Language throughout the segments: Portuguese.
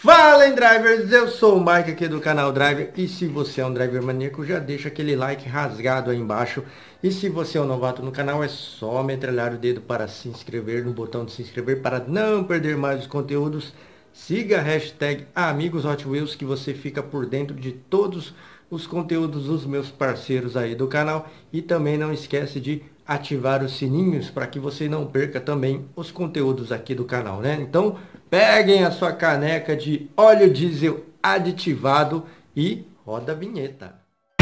Fala, hein, drivers, eu sou o Mike aqui do canal Driver, e se você é um driver maníaco, já deixa aquele like rasgado aí embaixo, e se você é um novato no canal, é só metralhar o dedo para se inscrever no botão de se inscrever para não perder mais os conteúdos. Siga a hashtag Amigos Hot Wheels que você fica por dentro de todos os conteúdos dos meus parceiros aí do canal, e também não esquece de ativar os sininhos para que você não perca também os conteúdos aqui do canal, né? Então, peguem a sua caneca de óleo diesel aditivado e roda a vinheta.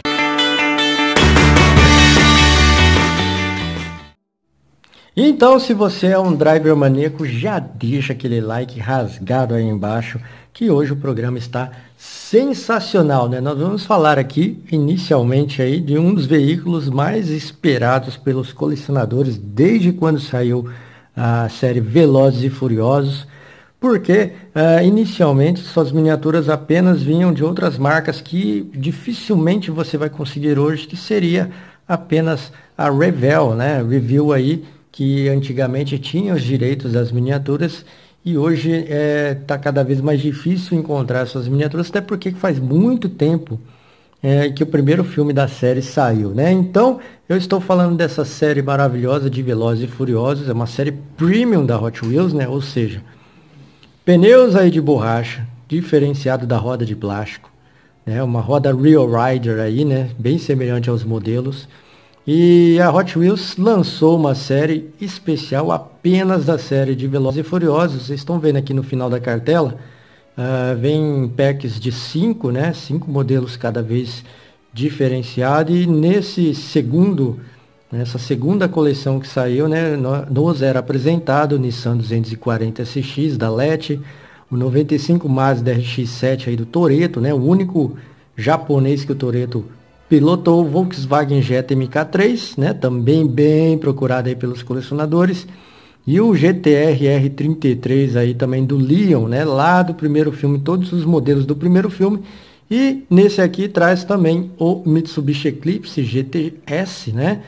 Então, se você é um driver maníaco, já deixa aquele like rasgado aí embaixo, que hoje o programa está sensacional, né? Nós vamos falar aqui, inicialmente, aí, de um dos veículos mais esperados pelos colecionadores desde quando saiu a série Velozes e Furiosos, porque inicialmente suas miniaturas apenas vinham de outras marcas que dificilmente você vai conseguir hoje, que seria apenas a Revell, né? Review aí, que antigamente tinha os direitos das miniaturas e hoje está cada vez mais difícil encontrar essas miniaturas, até porque faz muito tempo que o primeiro filme da série saiu, né? Então, eu estou falando dessa série maravilhosa de Velozes e Furiosos, é uma série premium da Hot Wheels, né? Ou seja, pneus aí de borracha, diferenciado da roda de plástico, né? Uma roda Real Rider aí, né? Bem semelhante aos modelos. E a Hot Wheels lançou uma série especial apenas da série de Velozes e Furiosos. Vocês estão vendo aqui no final da cartela, vem packs de 5, né? 5 modelos cada vez diferenciado. E nessa segunda coleção que saiu, né? Nos era apresentado o Nissan 240 SX da LET, o 95 Mazda RX-7 aí do Toretto, né? O único japonês que o Toretto pilotou, o Volkswagen Jetta MK3, né, também bem procurado aí pelos colecionadores, e o GTR R33 aí também do Leon, né, lá do primeiro filme, todos os modelos do primeiro filme. E nesse aqui traz também o Mitsubishi Eclipse GTS, né,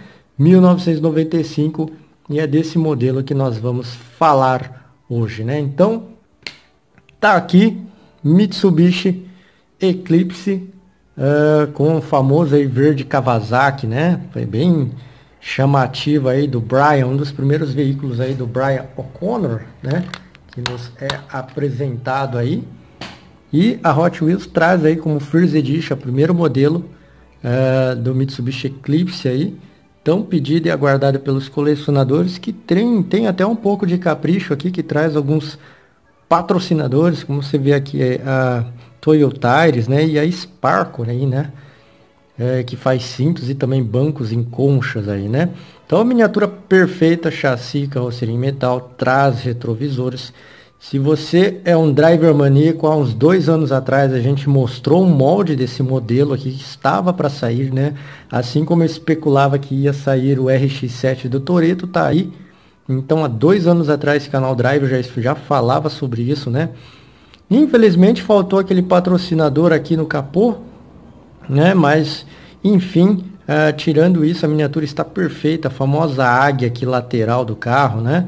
1995, e é desse modelo que nós vamos falar hoje, né? Então, tá aqui Mitsubishi Eclipse com o famoso aí verde Kawasaki, né? Foi bem chamativo aí do Brian, um dos primeiros veículos aí do Brian O'Connor, né? Que nos é apresentado aí. E a Hot Wheels traz aí como First Edition, o primeiro modelo do Mitsubishi Eclipse aí, tão pedido e aguardado pelos colecionadores, que tem até um pouco de capricho aqui, que traz alguns patrocinadores, como você vê aqui, a Toyotires, né, e a Sparco aí, né, que faz cintos e também bancos em conchas aí, né. Então, a miniatura perfeita, chassi, carroceria em metal, traz retrovisores. Se você é um driver maníaco, há uns 2 anos atrás a gente mostrou um molde desse modelo aqui que estava para sair, né, assim como eu especulava que ia sair o RX-7 do Toretto, tá aí. Então, há 2 anos atrás, esse canal Driver já falava sobre isso, né. Infelizmente faltou aquele patrocinador aqui no capô, né? Mas, enfim, tirando isso, a miniatura está perfeita. A famosa águia aqui lateral do carro, né?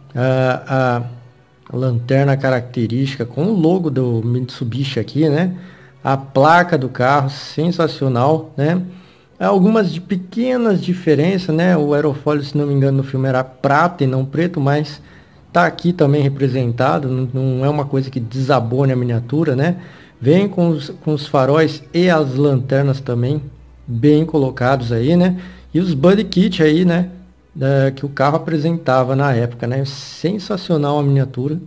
A lanterna característica com o logo do Mitsubishi aqui, né? A placa do carro, sensacional, né? Algumas pequenas diferenças, né? O aerofólio, se não me engano, no filme era prata e não preto, mas tá aqui também representado, não é uma coisa que desabone a miniatura, né? Vem com os faróis e as lanternas também bem colocados aí, né? E os body kit aí, né? Que o carro apresentava na época, né? Sensacional a miniatura.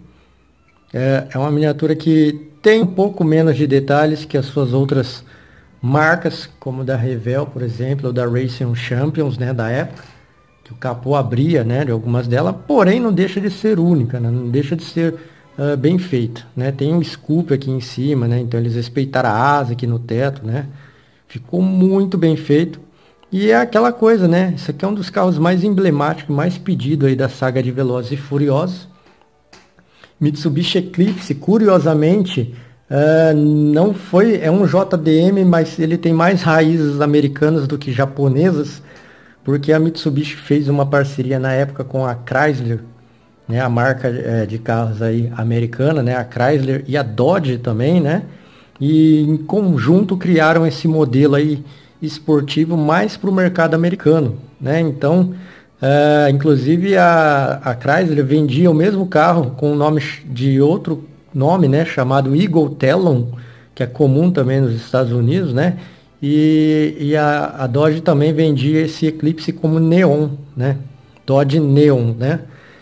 É uma miniatura que tem um pouco menos de detalhes que as suas outras marcas, como da Revell, por exemplo, ou da Racing Champions, né? Da época. O capô abria, né, de algumas delas, porém não deixa de ser única, né, não deixa de ser bem feita, né, tem um scoop aqui em cima, né, então eles respeitaram a asa aqui no teto, né, ficou muito bem feito, e é aquela coisa, né, isso aqui é um dos carros mais emblemáticos, mais pedido aí da saga de Velozes e Furiosos. Mitsubishi Eclipse, curiosamente, não foi, é um JDM, mas ele tem mais raízes americanas do que japonesas, porque a Mitsubishi fez uma parceria na época com a Chrysler né? A marca de carros aí americana, né? A Chrysler e a Dodge também, né? E em conjunto criaram esse modelo aí esportivo mais para o mercado americano, né? Então, inclusive a Chrysler vendia o mesmo carro com o nome de outro nome, né? Chamado Eagle Talon, que é comum também nos Estados Unidos, né? E a Dodge também vendia esse Eclipse como Neon, né? Dodge Neon, né?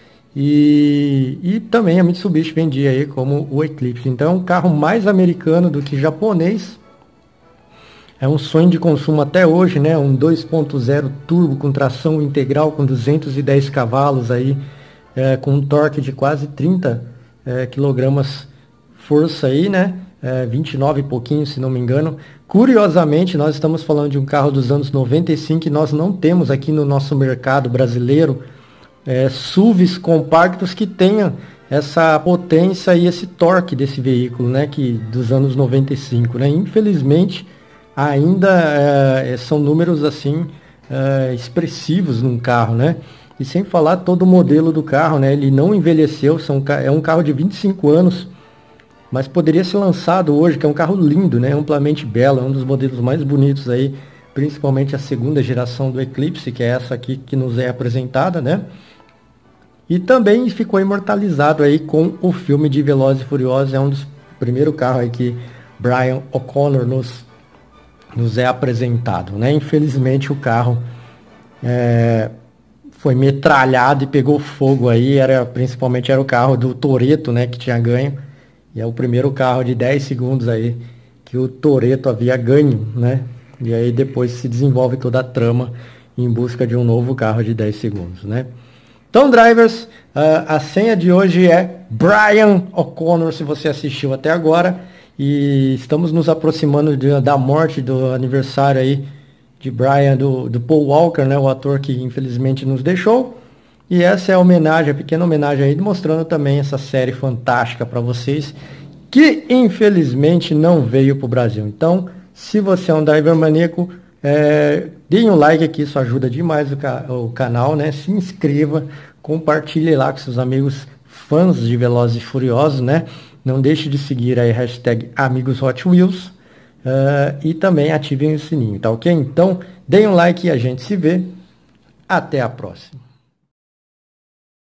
E também a Mitsubishi vendia aí como o Eclipse. Então é um carro mais americano do que japonês. É um sonho de consumo até hoje, né? Um 2.0 turbo com tração integral com 210 cavalos aí, com um torque de quase 30 quilogramas força aí, né? 29 e pouquinho, se não me engano. Curiosamente, nós estamos falando de um carro dos anos 95 e nós não temos aqui no nosso mercado brasileiro SUVs compactos que tenham essa potência e esse torque desse veículo, né? Que dos anos 95, né? Infelizmente, ainda são números assim expressivos num carro, né? E sem falar todo o modelo do carro, né? Ele não envelheceu, é um carro de 25 anos, mas poderia ser lançado hoje, que é um carro lindo, né? Amplamente belo, é um dos modelos mais bonitos aí, principalmente a segunda geração do Eclipse, que é essa aqui que nos é apresentada, né? E também ficou imortalizado aí com o filme de Velozes e Furiosos, é um dos primeiros carros aí que Brian O'Connor nos é apresentado, né? Infelizmente o carro foi metralhado e pegou fogo aí, principalmente era o carro do Toretto, né, que tinha ganho, e é o primeiro carro de 10 segundos aí que o Toretto havia ganho, né? E aí depois se desenvolve toda a trama em busca de um novo carro de 10 segundos, né? Então, drivers, a senha de hoje é Brian O'Connor, se você assistiu até agora. E estamos nos aproximando da morte, do aniversário aí de Brian, do Paul Walker, né, o ator que infelizmente nos deixou. E essa é a homenagem, a pequena homenagem aí, mostrando também essa série fantástica para vocês, que infelizmente não veio para o Brasil. Então, se você é um driver maníaco, deem um like aqui, isso ajuda demais o canal, né? Se inscreva, compartilhe lá com seus amigos fãs de Velozes e Furiosos, né? Não deixe de seguir aí hashtag Amigos Hot Wheels e também ativem o sininho, tá ok? Então, deem um like e a gente se vê. Até a próxima.